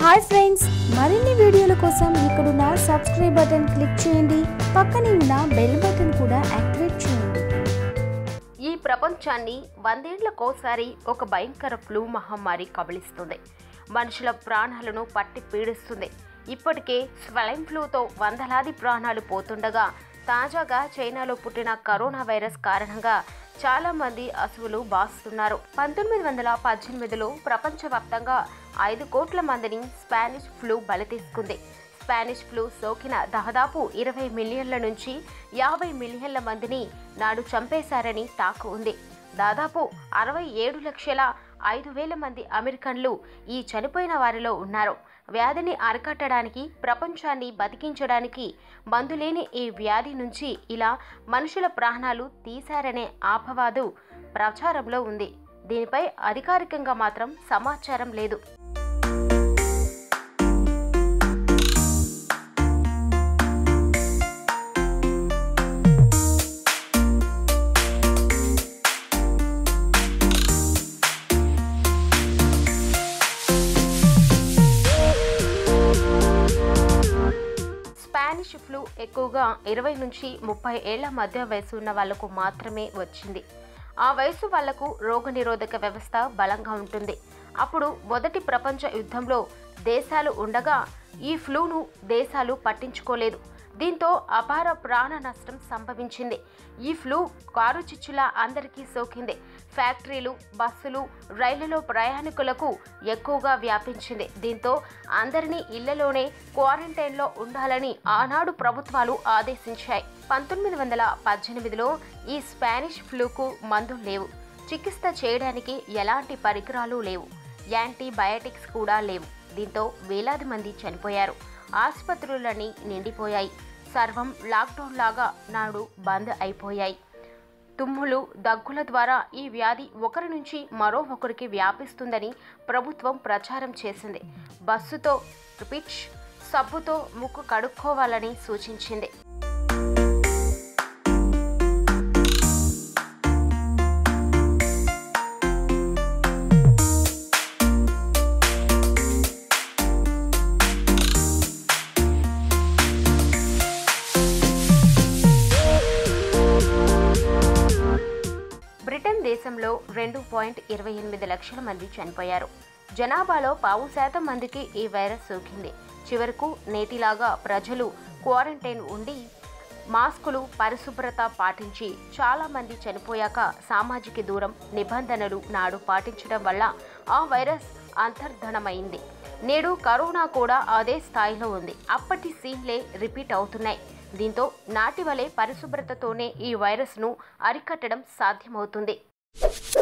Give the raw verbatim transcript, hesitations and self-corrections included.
Hi friends, మరిన్ని వీడియోల కోసం ఇక్కడున్న సబ్స్క్రైబ్ బటన్ క్లిక్ చేయండి. పక్కనే ఉన్న బెల్ బటన్ కూడా యాక్టివేట్ చేయండి. ఈ ప్రపంచాన్ని వందేళ్లకోసారి ఒక భయంకర ఫ్లూ మహమ్మారి కబళిస్తుంది. మనుషుల ప్రాణాలను పట్టి పీడిస్తుంది. ఇప్పటికే స్వైన్ ఫ్లూతో వందలాది ప్రాణాలు పోతుండగా తాజాగా చైనాలో పుట్టిన కరోనా వైరస్ కారణంగా చాలా మంది అసువులు బాస్తున్నారు. పంతొమ్మిది వందల పద్దెనిమిదిలో ప్రపంచవ్యాప్తంగా ఐదు కోట్ల మందిని స్పానిష్ ఫ్లూ బలి తీసుకుంది. స్పానిష్ ఫ్లూ సోకిన దాదాపు ఇరవై మిలియన్ల నుంచి యాభై మిలియన్ల మందిని నాడు చంపేశారని టాక్ ఉంది. దాదాపు అరవై ఏడు లక్షల ఐదు వేల మంది అమెరికన్లు ఈ చనిపోయిన వారిలో ఉన్నారు. వ్యాధిని అరికట్టడానికి, ప్రపంచాన్ని బతికించడానికి మందులేని ఈ వ్యాధి నుంచి ఇలా మనుషుల ప్రాణాలు తీశారనే అపవాదు ప్రచారంలో ఉంది. దీనిపై అధికారికంగా మాత్రం సమాచారం లేదు. స్పానిష్ ఫ్లూ ఎక్కువగా ఇరవై నుంచి ముప్పై ఏళ్ల మధ్య వయసు ఉన్న వాళ్లకు మాత్రమే వచ్చింది. ఆ వయసు వాళ్లకు రోగనిరోధక వ్యవస్థ బలంగా ఉంటుంది. అప్పుడు మొదటి ప్రపంచ యుద్ధంలో దేశాలు ఉండగా ఈ ఫ్లూను దేశాలు పట్టించుకోలేదు. దీంతో అపార ప్రాణ నష్టం సంభవించింది. ఈ ఫ్లూ కారు చిచ్చులా అందరికీ సోకింది. ఫ్యాక్టరీలు, బస్సులు, రైళ్లలో ప్రయాణికులకు ఎక్కువగా వ్యాపించింది. దీంతో అందరినీ ఇళ్లలోనే క్వారంటైన్లో ఉండాలని ఆనాడు ప్రభుత్వాలు ఆదేశించాయి. పంతొమ్మిది వందల పద్దెనిమిదిలో ఈ స్పానిష్ ఫ్లూకు మందులు లేవు. చికిత్స చేయడానికి ఎలాంటి పరికరాలు లేవు. యాంటీబయాటిక్స్ కూడా లేవు. దీంతో వేలాది మంది చనిపోయారు. ఆసుపత్రులన్నీ నిండిపోయాయి. సర్వం లాక్డౌన్ లాగా నాడు బంద్ అయిపోయాయి. తుమ్ములు, దగ్గుల ద్వారా ఈ వ్యాధి ఒకరి నుంచి మరో ఒకరికి వ్యాపిస్తుందని ప్రభుత్వం ప్రచారం చేసింది. బస్సుతో రిపిచ్ సబ్బుతో ముక్కు కడుక్కోవాలని సూచించింది. బ్రిటన్ దేశంలో రెండు పాయింట్ ఇరవై ఎనిమిది లక్షల మంది చనిపోయారు. జనాభాలో పావు శాతం మందికి ఈ వైరస్ సోకింది. చివరకు నేటిలాగా ప్రజలు క్వారంటైన్ ఉండి మాస్కులు, పరిశుభ్రత పాటించి చాలా మంది చనిపోయాక సామాజిక దూరం నిబంధనలు నాడు పాటించడం వల్ల ఆ వైరస్ అంతర్ధనమైంది. నేడు కరోనా కూడా అదే స్థాయిలో ఉంది. అప్పటి సీన్లే రిపీట్ అవుతున్నాయి. దీంతో నాటి వలె పరిశుభ్రతతోనే ఈ వైరస్ను అరికట్టడం సాధ్యమవుతుంది.